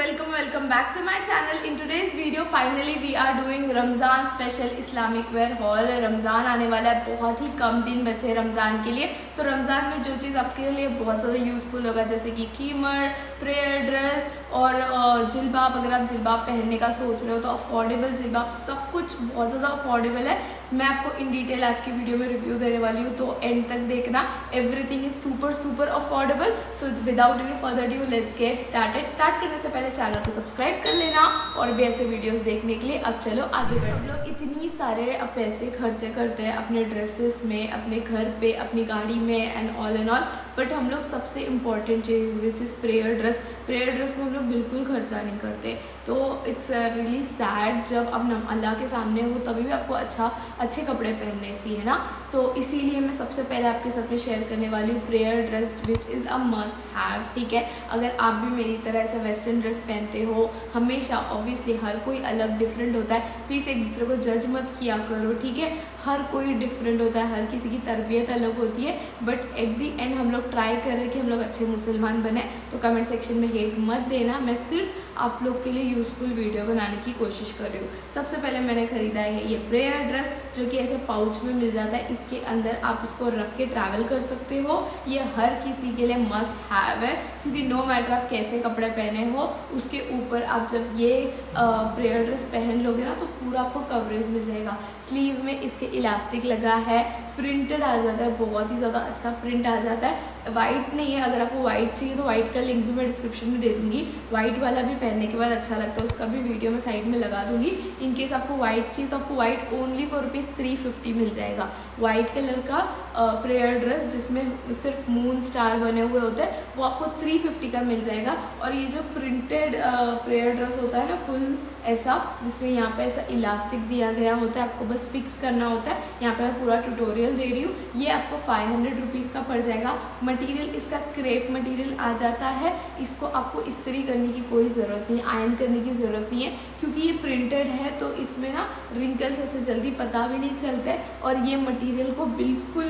welcome back to my channel. In today's video finally we are doing Ramzan special Islamic wear haul. Ramzan आने वाला है, बहुत ही कम दिन बचे हैं रमज़ान के लिए। तो रमज़ान में जो चीज़ आपके लिए बहुत ज़्यादा यूज़फुल होगा, जैसे कि खीमर, प्रेयर ड्रेस और जिलबाब। अगर आप जिलबाब पहनने का सोच रहे हो तो अफोर्डेबल जिलबाब, सब कुछ बहुत ज़्यादा अफोर्डेबल है। मैं आपको इन डिटेल आज की वीडियो में रिव्यू देने वाली हूँ, तो एंड तक देखना। Everything is super affordable. So without any further due let's get started. Start करने से पहले चैनल को सब्सक्राइब कर लेना और भी ऐसे वीडियोस देखने के लिए। अब चलो आगे। सब लोग इतनी सारे पैसे खर्चे करते हैं अपने ड्रेसेस में, अपने घर पे, अपनी गाड़ी में and all and all, but हम लोग सबसे इम्पॉर्टेंट चीज़ विच इज़ प्रेयर ड्रेस में हम लोग बिल्कुल खर्चा नहीं करते। तो इट्स रियली सैड। जब आप अल्लाह के सामने हो तभी भी आपको अच्छे कपड़े पहनने चाहिए ना। तो इसीलिए मैं सबसे पहले आपके साथ में शेयर करने वाली हूँ prayer dress which is a must have. ठीक है, अगर आप भी मेरी तरह ऐसा वेस्टर्न ड्रेस पहनते हो हमेशा, ऑब्वियसली हर कोई अलग डिफरेंट होता है, प्लीज़ एक दूसरे को जज मत किया करो। ठीक है, हर कोई डिफरेंट होता है, हर किसी की तरबियत अलग होती है, बट एट दी एंड हम लोग ट्राई कर रहे हैं कि हम लोग अच्छे मुसलमान बने। तो कमेंट सेक्शन में हेट मत देना, मैं सिर्फ आप लोग के लिए यूज़फुल वीडियो बनाने की कोशिश कर रही हूँ। सबसे पहले मैंने ख़रीदा है ये प्रेयर ड्रेस, जो कि ऐसे पाउच में मिल जाता है। इसके अंदर आप इसको रख के ट्रैवल कर सकते हो। ये हर किसी के लिए मस्ट हैव है, क्योंकि नो मैटर आप कैसे कपड़े पहने हो, उसके ऊपर आप जब ये प्रेयर ड्रेस पहन लोगे ना तो पूरा आपको कवरेज मिल जाएगा। स्लीव में इसके इलास्टिक लगा है, प्रिंटेड आ जाता है, बहुत ही ज़्यादा अच्छा प्रिंट आ जाता है। वाइट नहीं है, अगर आपको वाइट चाहिए तो वाइट का लिंक भी मैं डिस्क्रिप्शन में दे दूँगी। वाइट वाला भी पहनने के बाद अच्छा लगता है, उसका भी वीडियो में साइड में लगा दूँगी। इनकेस आपको वाइट चाहिए तो आपको वाइट ओनली फॉर ₹350 मिल जाएगा। वाइट कलर का प्रेयर ड्रेस जिसमें सिर्फ मून स्टार बने हुए होते हैं, वो आपको 350 का मिल जाएगा। और ये जो प्रिंटेड प्रेयर ड्रेस होता है ना, फुल ऐसा, जिसमें यहाँ पे ऐसा इलास्टिक दिया गया होता है, आपको बस फिक्स करना होता है। यहाँ पे मैं पूरा ट्यूटोरियल दे रही हूँ। ये आपको 500 रुपीज़ का पड़ जाएगा। मटेरियल इसका क्रेप मटेरियल आ जाता है। इसको आपको इस्त्री करने की कोई ज़रूरत नहीं है, आयरन करने की ज़रूरत नहीं है, क्योंकि ये प्रिंटेड है तो इसमें ना रिंकल्स ऐसे जल्दी पता भी नहीं चलते। और ये मटेरियल को बिल्कुल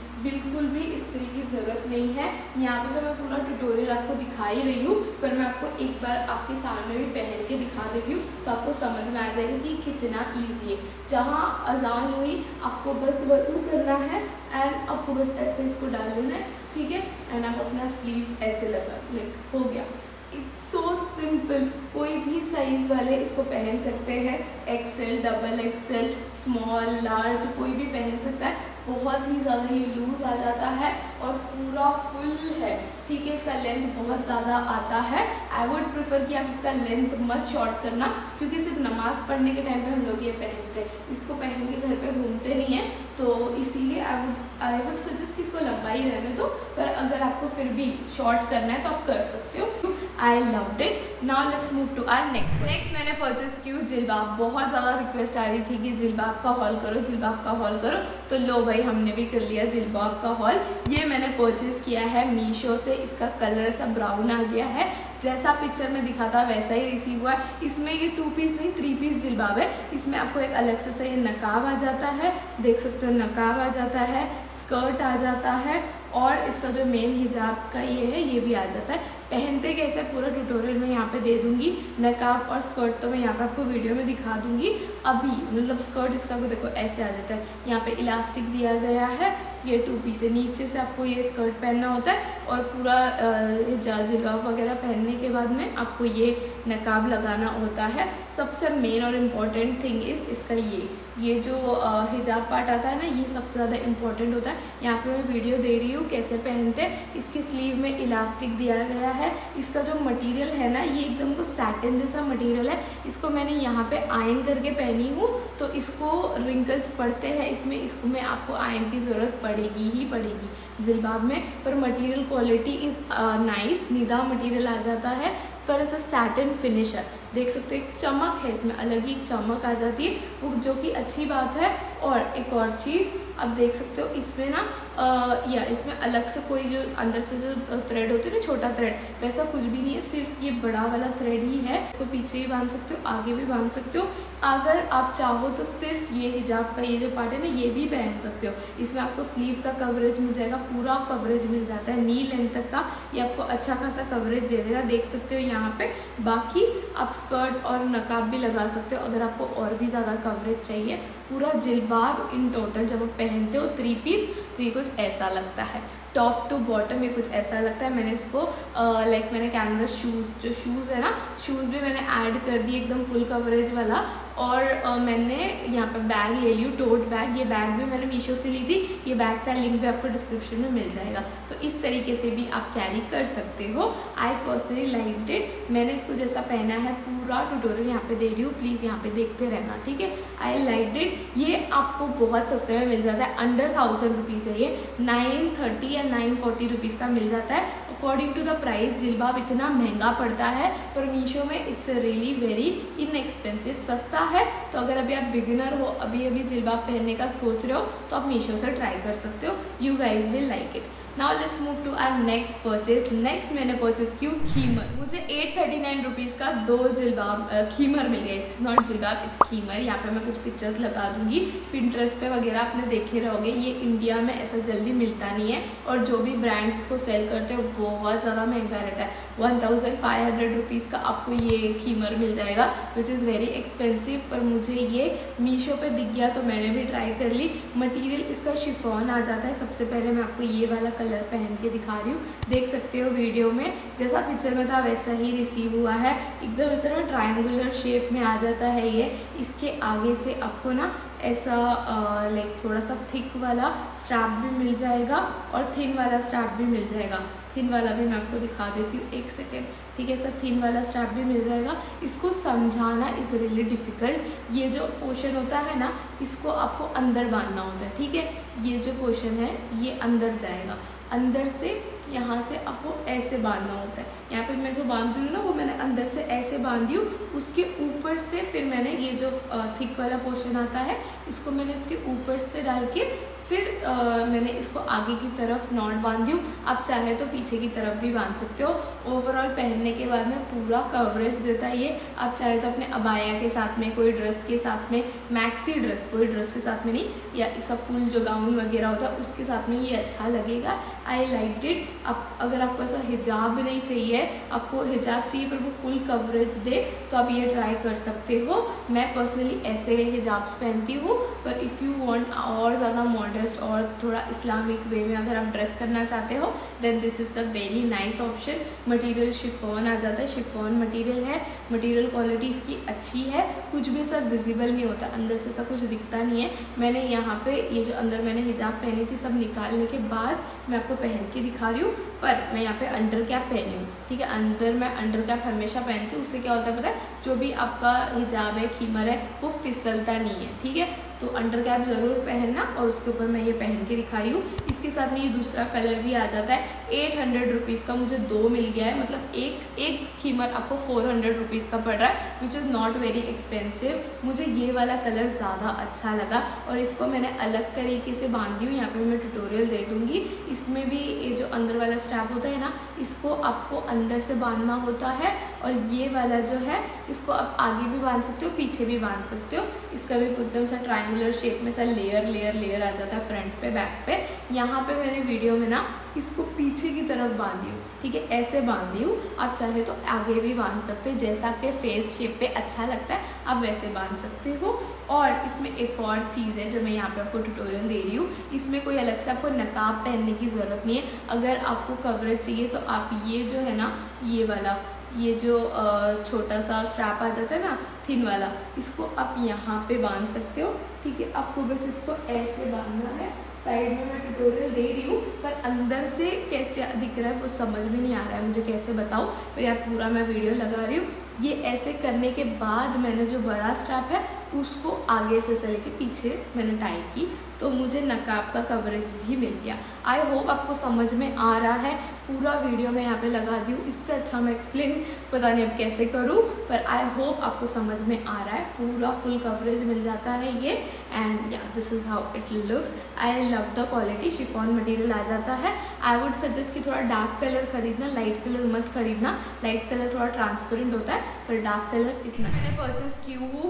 भी इस्त्री की ज़रूरत नहीं है। यहाँ पे तो मैं पूरा ट्यूटोरियल आपको दिखा ही रही हूँ, पर मैं आपको एक बार आपके सामने भी पहन के दिखा देती हूँ, तो आपको समझ में आ जाएगा कि कितना ईजी है। जहाँ अजान हुई आपको बस वजू करना है एंड आपको बस ऐसे इसको डाल लेना है। ठीक है, एंड आप अपना स्लीव ऐसे लगा हो गया। It's so simple. कोई भी साइज़ वाले इसको पहन सकते हैं, XL, double XL, small, large, कोई भी पहन सकता है। बहुत ही ज़्यादा ये लूज़ आ जाता है और पूरा फुल है। ठीक है, इसका लेंथ बहुत ज़्यादा आता है। आई वुड प्रेफर कि आप इसका लेंथ मत शॉर्ट करना, क्योंकि सिर्फ नमाज़ पढ़ने के टाइम पे हम लोग ये पहनते हैं, इसको पहन के घर पे घूमते नहीं हैं। तो इसीलिए आई वुड सजेस्ट कि इसको लंबा ही रहने दो, पर अगर आपको फिर भी शॉर्ट करना है तो आप कर सकते हो। I loved it. Now let's move to our next मैंने परचेस की जिलबाब। बहुत ज़्यादा रिक्वेस्ट आ रही थी कि जिलबाब का हॉल करो, तो लो भाई हमने भी कर लिया जिलबाब का हॉल। ये मैंने परचेस किया है मीशो से। इसका कलर सा ब्राउन आ गया है, जैसा पिक्चर में दिखा था वैसा ही रिसीव हुआ है। इसमें ये 2 पीस नहीं 3 पीस जिलबाब है। इसमें आपको एक अलग से ये नकाब आ जाता है, देख सकते हो, नकाब आ जाता है, स्कर्ट आ जाता है, और इसका जो मेन हिजाब का ये है ये भी आ जाता है। पहनते कैसे पूरा ट्यूटोरियल में यहाँ पे दे दूँगी। नकाब और स्कर्ट तो मैं यहाँ पे आपको वीडियो में दिखा दूँगी अभी। मतलब स्कर्ट इसका को देखो ऐसे आ जाता है, यहाँ पे इलास्टिक दिया गया है, ये 2 पीस है। नीचे से आपको ये स्कर्ट पहनना होता है और पूरा जिलबाब वगैरह पहनने के बाद में आपको ये नकाब लगाना होता है। सबसे मेन और इम्पॉर्टेंट थिंग इज़ इसका ये जो हिजाब पार्ट आता है ना, ये सबसे ज़्यादा इम्पॉर्टेंट होता है। यहाँ पे मैं वीडियो दे रही हूँ कैसे पहनते हैं। इसकी स्लीव में इलास्टिक दिया गया है। इसका जो मटेरियल है ना, ये एकदम वो सैटिन जैसा मटेरियल है। इसको मैंने यहाँ पे आयरन करके पहनी हूँ, तो इसको रिंकल्स पड़ते हैं इसको में आपको आयरन की ज़रूरत पड़ेगी जिलबाब में। पर मटेरियल क्वालिटी इज़ नाइस, निदा मटेरियल आ जाता है, पर ऐसा सैटिन फिनिश है। देख सकते हो एक चमक है इसमें, अलग ही एक चमक आ जाती है वो, जो कि अच्छी बात है। और एक और चीज़ आप देख सकते हो इसमें ना या इसमें अलग से कोई जो अंदर से जो थ्रेड होते हैं ना, छोटा थ्रेड, वैसा कुछ भी नहीं है, सिर्फ ये बड़ा वाला थ्रेड ही है। इसको पीछे भी बांध सकते हो, आगे भी बांध सकते हो। अगर आप चाहो तो सिर्फ ये हिजाब का ये जो पार्ट है ना, ये भी पहन सकते हो। इसमें आपको स्लीव का कवरेज मिल जाएगा, पूरा कवरेज मिल जाता है नी लेंथ तक का, ये आपको अच्छा खासा कवरेज दे देगा, देख सकते हो यहाँ पे। बाकी आप स्कर्ट और नकाब भी लगा सकते हो अगर आपको और भी ज़्यादा कवरेज चाहिए। पूरा जिल्बाब इन टोटल जब आप पहनते हो 3 पीस तो ये कुछ ऐसा लगता है, टॉप टू बॉटम ये कुछ ऐसा लगता है। मैंने इसको मैंने कैनवस शूज़, जो शूज़ है ना, शूज़ भी मैंने ऐड कर दिए एकदम फुल कवरेज वाला। और मैंने यहाँ पे बैग ले ली हूँ, टोट बैग। ये बैग भी मैंने मीशो से ली थी, ये बैग का लिंक भी आपको डिस्क्रिप्शन में मिल जाएगा। तो इस तरीके से भी आप कैरी कर सकते हो। I personally liked it. मैंने इसको जैसा पहना है पूरा ट्यूटोरियल यहाँ पे दे रही हूँ, प्लीज़ यहाँ पे देखते रहना, ठीक है। I liked it. ये आपको बहुत सस्ते में मिल जाता है, अंडर 1000 रुपीज़ है ये, 930 या 940 रुपीज़ का मिल जाता है अकॉर्डिंग टू द प्राइस। जिल्बाब इतना महंगा पड़ता है पर मीशो में इट्स रियली वेरी इनएक्सपेंसिव, सस्ता है। तो अगर अभी आप बिगिनर हो, अभी जिल्बाब पहनने का सोच रहे हो, तो आप मीशो से ट्राई कर सकते हो। You guys will like it. Now let's move to our next purchase. Next मैंने परचेज की खीमर। मुझे 839 रुपीज़ का 2 जिल्बाब खीमर मिल गया। इट्स नॉट जिल्बाब, इट्स खीमर। यहाँ पे मैं कुछ पिक्चर्स लगा दूंगी, पिंटरेस्ट पे वगैरह आपने देखे रहोगे। ये इंडिया में ऐसा जल्दी मिलता नहीं है और जो भी ब्रांड्स इसको सेल करते हो बहुत ज़्यादा महंगा रहता है। 1500 रुपीज़ का आपको ये खीमर मिल जाएगा, विच इज़ वेरी एक्सपेंसिव। पर मुझे ये मीशो पे दिख गया तो मैंने भी ट्राई कर ली। मटीरियल इसका शिफॉन आ जाता है। सबसे पहले मैं आपको ये वाला कलर पहन के दिखा रही हूँ, देख सकते हो वीडियो में जैसा पिक्चर में था वैसा ही रिसीव हुआ है। एकदम इस तरह ट्रायंगुलर शेप में आ जाता है ये। इसके आगे से आपको ना ऐसा थोड़ा सा थिक वाला स्ट्रैप भी मिल जाएगा और थिन वाला स्ट्रैप भी मिल जाएगा। थिन वाला भी मैं आपको दिखा देती हूँ, एक सेकेंड, ठीक है। ऐसा थिन वाला स्ट्रैप भी मिल जाएगा। इसको समझाना इज़ रियली डिफ़िकल्ट। ये जो पोर्शन होता है ना, इसको आपको अंदर बांधना होता है, ठीक है। ये जो पोर्शन है ये अंदर जाएगा, अंदर से यहाँ से आपको ऐसे बांधना होता है। यहाँ पे मैं जो बांध रही हूँ ना, वो मैंने अंदर से ऐसे बांधी हूँ। उसके ऊपर से फिर मैंने ये जो थिक वाला पोर्शन आता है, इसको मैंने उसके ऊपर से डाल के फिर मैंने इसको आगे की तरफ नॉट बांधी हूँ। आप चाहे तो पीछे की तरफ भी बांध सकते हो। ओवरऑल पहनने के बाद में पूरा कवरेज देता है ये। आप चाहे तो अपने अबाया के साथ में, कोई ड्रेस के साथ में, मैक्सी ड्रेस, कोई ड्रेस के साथ में नहीं, या सब फुल जो गाउन वगैरह होता है उसके साथ में ये अच्छा लगेगा। I like it. आप अगर आपको ऐसा हिजाब नहीं चाहिए, आपको हिजाब चाहिए पर वो फुल कवरेज दे, तो आप ये ट्राई कर सकते हो। मैं पर्सनली ऐसे हिजाब्स पहनती हूँ, पर इफ़ यू वांट और ज़्यादा मॉडर्स्ट और थोड़ा इस्लामिक वे में अगर आप ड्रेस करना चाहते हो, then this is the very nice option. Material chiffon आ जाता है, शिफॉन मटेरियल है, मटेरियल क्वालिटी इसकी अच्छी है, कुछ भी सब विजिबल नहीं होता, अंदर से ऐसा कुछ दिखता नहीं है। मैंने यहाँ पे ये जो अंदर मैंने हिजाब पहनी थी, सब निकालने के बाद मैं आपको पहन के दिखा रही हूँ। पर मैं यहाँ पे अंडर कैप पहनी हूँ, ठीक है। अंदर मैं अंडर कैप हमेशा पहनती हूँ। उससे क्या होता है पता है, जो भी आपका हिजाब है, खीमर है, वो फिसलता नहीं है, ठीक है। तो अंडर कैप ज़रूर पहनना। और उसके ऊपर मैं ये पहन के दिखाई हूँ। इसके साथ में ये दूसरा कलर भी आ जाता है। 800 रुपीज़ का मुझे 2 मिल गया है, मतलब एक खीमर आपको 400 रुपीज़ का पड़ रहा है, which is not very expensive. मुझे ये वाला कलर ज़्यादा अच्छा लगा और इसको मैंने अलग तरीके से बांधी हूँ। यहाँ पे मैं ट्यूटोरियल दे दूँगी। इसमें भी ये जो अंदर वाला स्ट्रैप होता है ना, इसको आपको अंदर से बांधना होता है। और ये वाला जो है, इसको आप आगे भी बांध सकते हो, पीछे भी बांध सकते हो। इसका भी एकदम सा ट्रायंगुलर शेप में सा लेयर आ जाता है फ्रंट पे, बैक पे। यहाँ पे मैंने वीडियो में ना इसको पीछे की तरफ बांधी हूँ, ठीक है, ऐसे बांधी हूँ। आप चाहे तो आगे भी बांध सकते हो, जैसा आपके फेस शेप पे अच्छा लगता है आप वैसे बांध सकते हो। और इसमें एक और चीज़ है जो मैं यहाँ पे आपको ट्यूटोरियल दे रही हूँ। इसमें कोई अलग से आपको नकाब पहनने की ज़रूरत नहीं है। अगर आपको कवरेज चाहिए तो आप ये जो है ना, ये वाला, ये जो छोटा सा स्ट्रैप आ जाता है ना, थिन वाला, इसको आप यहाँ पे बांध सकते हो, ठीक है। आपको बस इसको ऐसे बांधना है। साइड में मैं ट्यूटोरियल दे रही हूँ, पर अंदर से कैसे दिख रहा है वो समझ में नहीं आ रहा है, मुझे कैसे बताऊँ। पर यार पूरा मैं वीडियो लगा रही हूँ। ये ऐसे करने के बाद मैंने जो बड़ा स्ट्रैप है उसको आगे से सले के पीछे मैंने टाई की, तो मुझे नकाब का कवरेज भी मिल गया। आई होप आपको समझ में आ रहा है। पूरा वीडियो मैं यहाँ पे लगा दी हूँ, इससे अच्छा मैं एक्सप्लेन पता नहीं अब कैसे करूँ, पर आई होप आपको समझ में आ रहा है। पूरा फुल कवरेज मिल जाता है ये, एंड या this is how it looks. I love the quality. Chiffon material आ जाता है। आई वुड सजेस्ट कि थोड़ा डार्क कलर खरीदना, लाइट कलर मत खरीदना। लाइट कलर थोड़ा ट्रांसपेरेंट होता है, पर डार्क कलर इसमें मैंने परचेस की हूँ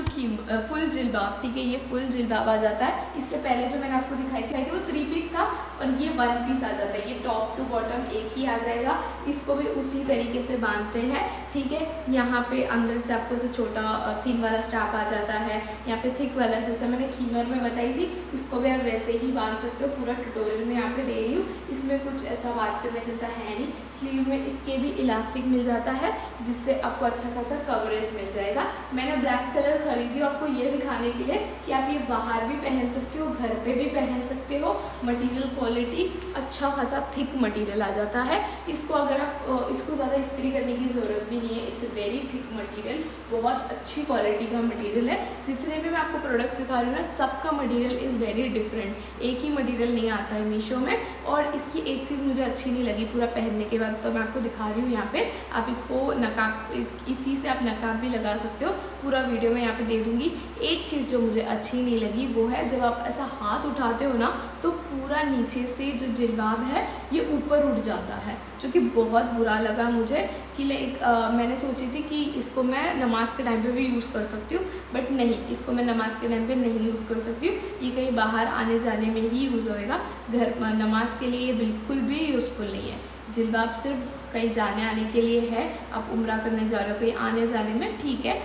फुल जिलबाब। ठीक है, ये फुल जिलबाब आ जाता है। इससे पहले जो मैंने आपको दिखाई थी वो 3 पीस था, और ये 1 पीस आ जाता है। ये टॉप टू बॉटम एक ही आ जाएगा। इसको भी उसी तरीके से बांधते हैं। ठीक है, यहाँ पे अंदर से आपको ऐसे छोटा थिन वाला स्ट्रैप आ जाता है, यहाँ पे थिक वाला जैसे मैंने खीमर में बताई थी, इसको भी आप वैसे ही बांध सकते हो। पूरा ट्यूटोरियल में यहाँ पे दे रही हूँ। इसमें कुछ ऐसा बात करने जैसा है नहीं। स्लीव में इसके भी इलास्टिक मिल जाता है, जिससे आपको अच्छा खासा कवरेज मिल जाएगा। मैंने ब्लैक कलर खरीदी आपको ये दिखाने के लिए कि आप ये बाहर भी पहन सकते हो, घर पे भी पहन सकते हो। मटेरियल क्वालिटी अच्छा खासा थिक मटेरियल आ जाता है। इसको अगर आप इसको ज़्यादा इस्त्री करने की ज़रूरत भी नहीं है। इट्स वेरी थिक मटेरियल, बहुत अच्छी क्वालिटी का मटेरियल है। जितने भी मैं आपको प्रोडक्ट्स दिखा रही हूँ ना, सबका मटेरियल इज़ वेरी डिफरेंट। एक ही मटेरियल नहीं आता है मीशो में। और इसकी एक चीज़ मुझे अच्छी नहीं लगी पूरा पहनने के बाद, तो मैं आपको दिखा रही हूँ यहाँ पे। आप इसको नकाब इसी से आप नकाब भी लगा सकते हो। पूरा वीडियो में यहाँ पे दे दूँगी। एक चीज़ जो मुझे अच्छी नहीं लगी वो है जब आप ऐसा हाथ उठाते हो ना, तो पूरा नीचे से जो जिलबाब है ये ऊपर उठ जाता है, जो कि बहुत बुरा लगा मुझे। कि लाइक मैंने सोची थी कि इसको मैं नमाज के टाइम पे भी यूज़ कर सकती हूँ, बट नहीं, इसको मैं नमाज के टाइम पे नहीं यूज़ कर सकती हूँ। ये कहीं बाहर आने जाने में ही यूज़ होएगा। घर नमाज के लिए ये बिल्कुल भी यूज़फुल नहीं है। जिलबाब सिर्फ कहीं जाने आने के लिए है। आप उम्रा करने जा रहे हो, कहीं आने जाने में ठीक है,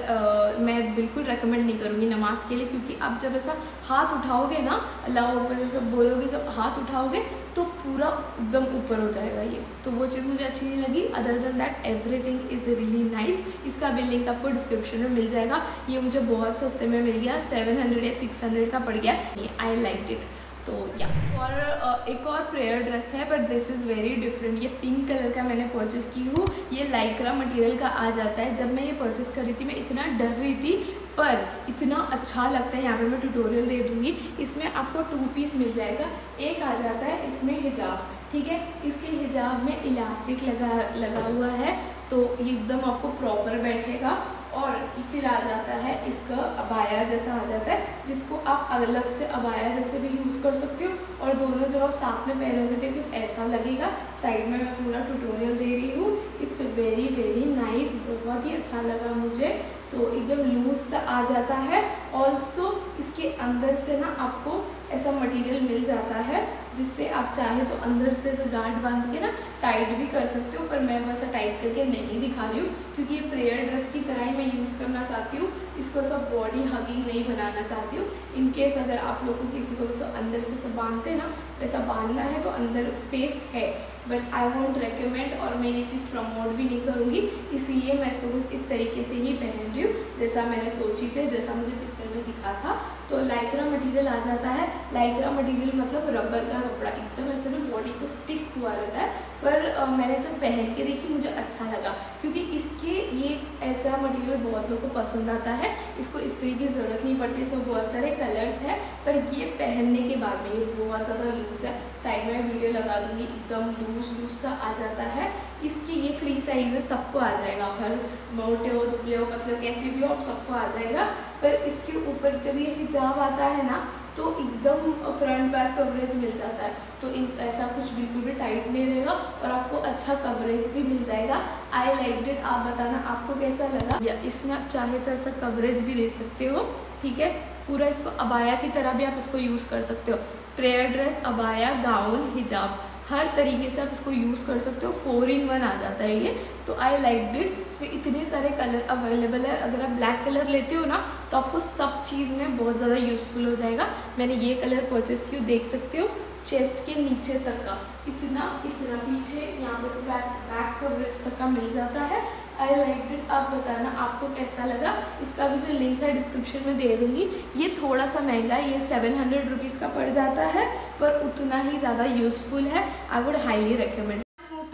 पर मैं बिल्कुल रेकमेंड नहीं करूँगी नमाज के लिए। क्योंकि आप जब ऐसा हाथ उठाओगे ना, अल्लाह ऊपर से सब बोलोगे, जब हाथ उठाओगे तो पूरा एकदम ऊपर हो जाएगा ये। तो वो चीज़ मुझे अच्छी नहीं लगी। Other than that everything is really nice. इसका भी लिंक आपको डिस्क्रिप्शन में मिल जाएगा। ये मुझे बहुत सस्ते में मिल गया, 700 या 600 का पड़ गया। I like it. तो या और एक और प्रेयर ड्रेस है, but this is very different. ये पिंक कलर का मैंने परचेज़ की हूँ। ये लाइक्रा मटेरियल का आ जाता है। जब मैं ये परचेज़ कर रही थी मैं इतना डर रही थी, पर इतना अच्छा लगता है। यहाँ पे मैं ट्यूटोरियल दे दूँगी। इसमें आपको 2 पीस मिल जाएगा। एक आ जाता है इसमें हिजाब, ठीक है। इसके हिजाब में इलास्टिक लगा हुआ है, तो ये एकदम आपको प्रॉपर बैठेगा। और फिर आ जाता है इसका अबाया जैसा आ जाता है, जिसको आप अलग से अबाया जैसे भी यूज़ कर सकते हो। और दोनों जब आप साथ में पहनोगे तो कुछ ऐसा लगेगा। साइड में मैं पूरा ट्यूटोरियल दे रही हूँ। इट्स वेरी वेरी नाइस, बहुत ही अच्छा लगा मुझे। तो एकदम लूज सा आ जाता है। ऑल्सो इसके अंदर से ना आपको ऐसा मटेरियल मिल जाता है, जिससे आप चाहे तो अंदर से ऐसे गांठ बांध के ना टाइट भी कर सकते हो। पर मैं वैसा टाइट करके नहीं दिखा रही हूँ, क्योंकि ये प्रेयर ड्रेस की तरह ही मैं यूज़ करना चाहती हूँ। इसको सब बॉडी हगिंग नहीं बनाना चाहती हूँ। इनकेस अगर आप लोग को किसी को वैसा अंदर से सब बांधते ना, वैसा बांधना है तो अंदर स्पेस है, बट आई वॉन्ट रेकमेंड। और मैं ये चीज़ प्रमोट भी नहीं करूँगी, इसीलिए मैं इसको कुछ इस तरीके से ही पहन रही हूँ, जैसा मैंने सोची थी, जैसा मुझे पिक्चर में दिखा था। तो लाइक्रा मटेरियल आ जाता है। लाइक्रा मटेरियल मतलब रबर का कपड़ा, एकदम ऐसे ना बॉडी को स्टिक हुआ रहता है। पर मैंने जब पहन के देखी मुझे अच्छा लगा, क्योंकि इसके ये ऐसा मटेरियल बहुत लोगों को पसंद आता है। इसको इस्त्री की ज़रूरत नहीं पड़ती। इसमें बहुत सारे कलर्स हैं, पर ये पहनने के बाद में ये बहुत ज़्यादा लूज़ है। साइड में वीडियो लगा दूँगी। एकदम लूज सा आ जाता है। इसकी ये फ्री साइज है, सबको आ जाएगा। हर मोटे हो, दुबले हो, पतले हो, कैसे भी हो, आप सबको आ जाएगा। पर इसके ऊपर जब ये हिजाब आता है ना, तो एकदम फ्रंट बैक कवरेज मिल जाता है। तो ऐसा कुछ बिल्कुल भी टाइट नहीं रहेगा, और आपको अच्छा कवरेज भी मिल जाएगा। I like it. आप बताना आपको कैसा लगा। या इसमें आप चाहे तो ऐसा कवरेज भी दे सकते हो, ठीक है। पूरा इसको अबाया की तरह भी आप इसको यूज़ कर सकते हो। प्रेयर ड्रेस, अबाया, गाउन, हिजाब, हर तरीके से आप इसको यूज़ कर सकते हो। 4 in 1 आ जाता है ये। तो आई लाइक इट। इसमें इतने सारे कलर अवेलेबल है। अगर आप ब्लैक कलर लेते हो ना, तो आपको सब चीज़ में बहुत ज़्यादा यूज़फुल हो जाएगा। मैंने ये कलर परचेस किया, देख सकते हो। चेस्ट के नीचे तक का इतना पीछे यहाँ पे से बैक कवरेज तक का मिल जाता है। I like it. आप बताना आपको कैसा लगा। इसका भी जो लिंक है डिस्क्रिप्शन में दे दूँगी। ये थोड़ा सा महंगा है, ये 700 रुपीज़ का पड़ जाता है, पर उतना ही ज़्यादा यूज़फुल है। I would highly recommend.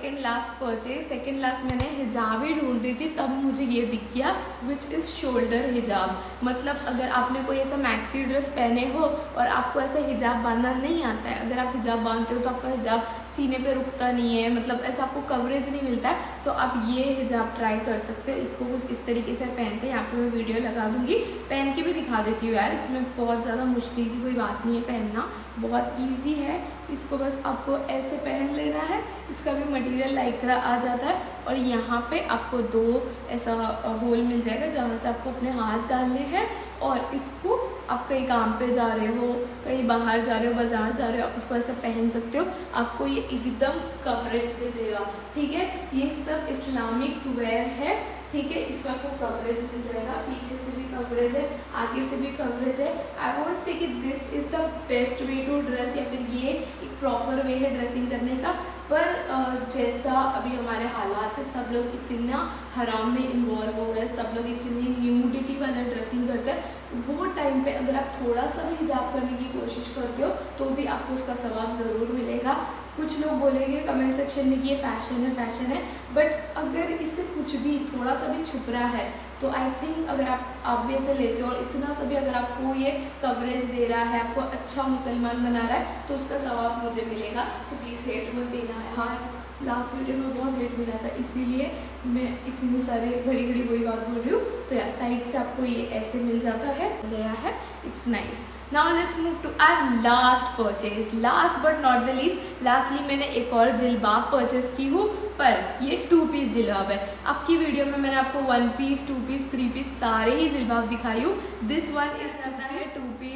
Second last purchase. Second last मैंने हिजाब ही ढूंढ रही थी, तब मुझे ये दिख गया विच इज़ शोल्डर हिजाब। मतलब अगर आपने कोई ऐसा मैक्सी ड्रेस पहने हो और आपको ऐसा हिजाब बांधना नहीं आता है, अगर आप हिजाब बांधते हो तो आपका हिजाब सीने पे रुकता नहीं है, मतलब ऐसा आपको कवरेज नहीं मिलता है, तो आप ये हिजाब ट्राई कर सकते हो। इसको कुछ इस तरीके से पहनते हैं, यहाँ पे मैं वीडियो लगा दूंगी, पहन के भी दिखा देती हूँ यार। इसमें बहुत ज़्यादा मुश्किल की कोई बात नहीं है, पहनना बहुत ईजी है। इसको बस आपको ऐसे पहन लेना है। इसका भी मटेरियल लाइक्रा आ जाता है और यहाँ पे आपको 2 ऐसा होल मिल जाएगा जहाँ से आपको अपने हाथ डालने हैं। और इसको आप कहीं काम पे जा रहे हो, कहीं बाहर जा रहे हो, बाजार जा रहे हो, आप उसको ऐसे पहन सकते हो। आपको ये एकदम कवरेज दे देगा, ठीक है। ये सब इस्लामिक वेयर है, ठीक है। इसमें आपको कवरेज मिल जाएगा, पीछे से भी कवरेज है, आगे से भी कवरेज है। आई वोंट से कि this is the best way to dress, या फिर ये एक प्रॉपर वे है ड्रेसिंग करने का। पर जैसा अभी हमारे हालात है, सब लोग इतना हराम में इन्वॉल्व हो गए, सब लोग इतनी न्यूडिटी वाला ड्रेसिंग करते हैं। वो टाइम पे अगर आप थोड़ा सा भी हिजाब करने की कोशिश करते हो तो भी आपको उसका सवाब ज़रूर मिलेगा। कुछ लोग बोलेंगे कमेंट सेक्शन में कि ये फैशन है, बट अगर इससे कुछ भी थोड़ा सा भी छुप रहा है तो आई थिंक अगर आप भी ऐसे लेते हो और इतना सा भी अगर आपको ये कवरेज दे रहा है, आपको अच्छा मुसलमान बना रहा है, तो उसका सवाब मुझे मिलेगा। तो प्लीज़ हेट मत देना है। हाँ, लास्ट वीडियो में बहुत हेट मिला था, इसीलिए मैं इतनी सारी घड़ी वही बात बोल रही हूँ। तो यार साइड से आपको ये ऐसे मिल जाता है, गया है, it's nice. Now let's move to our last purchase. Last but not the least, lastly मैंने एक और जिलबाब परचेज की हूँ, पर ये 2 पीस जिलबाब है। आपकी वीडियो में मैंने आपको 1 पीस, 2 पीस, 3 पीस सारे ही जिलबाब दिखाई हूँ। दिस वन इस करता है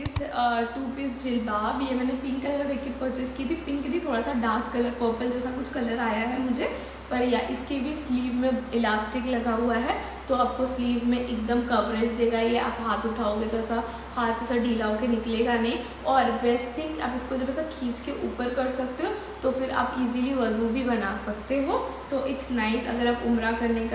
2 पीस जिलबाब। ये मैंने पिंक कलर देख के परचेज की थी, पिंक नहीं, थोड़ा सा डार्क कलर, पर्पल जैसा कुछ कलर आया है मुझे। पर या इसके भी स्लीव में इलास्टिक लगा हुआ है, तो आपको स्लीव में एकदम कवरेज देगा। ये आप हाथ उठाओगे तो ऐसा हाथ ऐसा ढीला होकर निकलेगा नहीं। और बेस्ट थिंग, आप इसको जब ऐसा खींच के ऊपर कर सकते हो तो फिर आप इजीली वज़ू भी बना सकते हो। तो इट्स नाइस। अगर आप उम्रा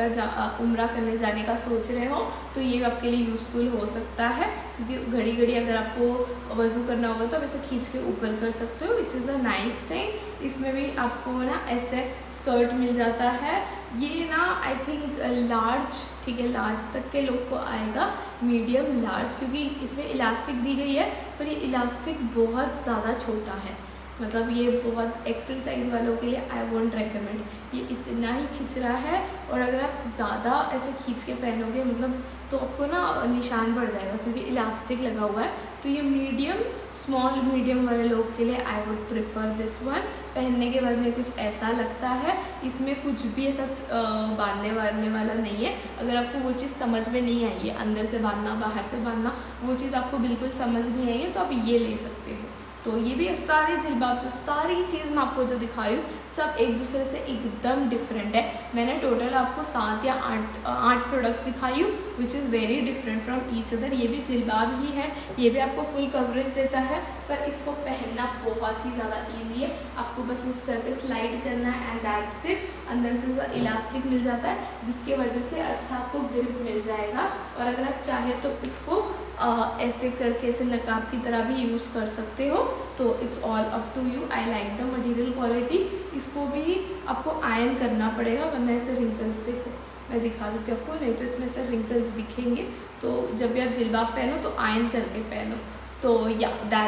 करने जाने का सोच रहे हो तो ये आपके लिए यूज़फुल हो सकता है, क्योंकि घड़ी अगर आपको वज़ू करना होगा तो आप ऐसे खींच के ऊपर कर सकते हो, which is the nice thing. इसमें भी आपको ना ऐसे स्कर्ट मिल जाता है। ये ना आई थिंक लार्ज, ठीक है, लार्ज तक के लोग को आएगा, मीडियम लार्ज, क्योंकि इसमें इलास्टिक दी गई है, पर ये इलास्टिक बहुत ज़्यादा छोटा है। मतलब ये बहुत एक्सेल साइज़ वालों के लिए आई वोंट रेकमेंड। ये इतना ही खिंच रहा है, और अगर आप ज़्यादा ऐसे खींच के पहनोगे मतलब तो आपको ना निशान पड़ जाएगा, क्योंकि इलास्टिक लगा हुआ है। तो ये स्मॉल मीडियम वाले लोग के लिए I would prefer this one. पहनने के बाद में कुछ ऐसा लगता है, इसमें कुछ भी ऐसा बांधने वाला नहीं है। अगर आपको वो चीज़ समझ में नहीं आई है, अंदर से बांधना बाहर से बांधना, वो चीज़ आपको बिल्कुल समझ नहीं आई है, तो आप ये ले सकते हो। तो ये भी सारी जिलबाब, जो सारी चीज़ मैं आपको जो दिखा रही हूँ, सब एक दूसरे से एकदम डिफरेंट है। मैंने टोटल आपको 7 या 8 प्रोडक्ट्स दिखाई हूँ, which is very different from each other. ये भी जिलबाब ही है, ये भी आपको फुल कवरेज देता है, पर इसको पहनना बहुत ही ज़्यादा ईजी है। आपको बस इस सर पे स्लाइड करना है एंड दैट्स इट। अंदर से इलास्टिक मिल जाता है, जिसके वजह से अच्छा आपको ग्रिप मिल जाएगा। और अगर आप चाहे तो इसको ऐसे करके ऐसे नकाब की तरह भी यूज़ कर सकते हो। तो it's all up to you. I like the material quality. इसको भी आपको आयरन करना पड़ेगा, वरना ऐसे रिंकल्स, देखो मैं दिखा देती हूँ आपको, नहीं तो इसमें से रिंकल्स दिखेंगे। तो जब भी आप जिलबाब पहनो तो आयरन करके पहनो। तो yeah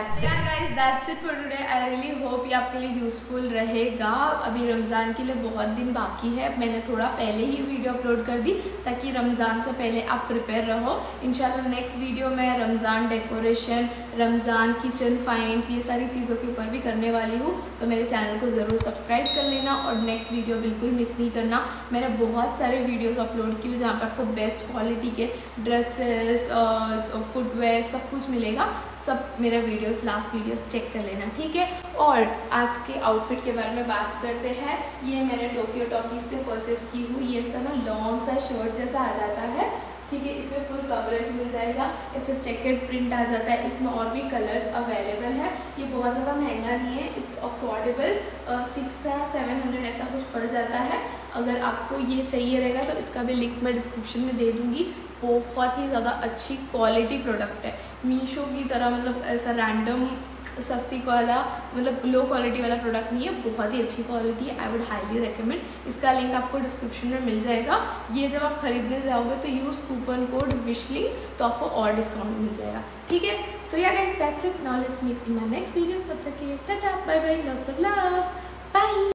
that's it for today. I really hope ये आपके लिए यूज़फुल रहेगा। अभी रमज़ान के लिए बहुत दिन बाकी है, मैंने थोड़ा पहले ही वीडियो अपलोड कर दी ताकि रमज़ान से पहले आप प्रिपेयर रहो। इंशाल्लाह नेक्स्ट वीडियो में Ramzan decoration, Ramzan kitchen finds, ये सारी चीज़ों के ऊपर भी करने वाली हूँ। तो मेरे चैनल को ज़रूर सब्सक्राइब कर लेना और नेक्स्ट वीडियो बिल्कुल मिस नहीं करना। मैंने बहुत सारे वीडियोज़ अपलोड किए जहाँ पर आपको बेस्ट क्वालिटी के ड्रेसेस, फुटवेयर सब कुछ मिलेगा। सब मेरा लास्ट वीडियोस चेक कर लेना, ठीक है। और आज के आउटफिट के बारे में बात करते हैं। ये मैंने टोक्यो टॉकीज से परचेस की हुई, ये ऐसा ना लॉन्ग सा शर्ट जैसा आ जाता है, ठीक है। इसमें फुल कवरेज मिल जाएगा, ऐसे चेकेड प्रिंट आ जाता है। इसमें और भी कलर्स अवेलेबल है। ये बहुत ज़्यादा महंगा नहीं है, इट्स अफोर्डेबल, 600 या 700 ऐसा कुछ पड़ जाता है। अगर आपको ये चाहिए रहेगा तो इसका भी लिंक मैं डिस्क्रिप्शन में दे दूँगी। बहुत ही ज़्यादा अच्छी क्वालिटी प्रोडक्ट है, मीशो की तरह, मतलब ऐसा रैंडम सस्ती वाला मतलब लो क्वालिटी वाला प्रोडक्ट नहीं है, बहुत ही अच्छी क्वालिटी है। I would highly recommend. इसका लिंक आपको डिस्क्रिप्शन में मिल जाएगा। ये जब आप खरीदने जाओगे तो यूज़ कूपन कोड विशलिंग, तो आपको और डिस्काउंट मिल जाएगा, ठीक है। So yeah guys that's it, now let's meet in my next video. तब तक के लिए tata bye bye, lots of love, bye.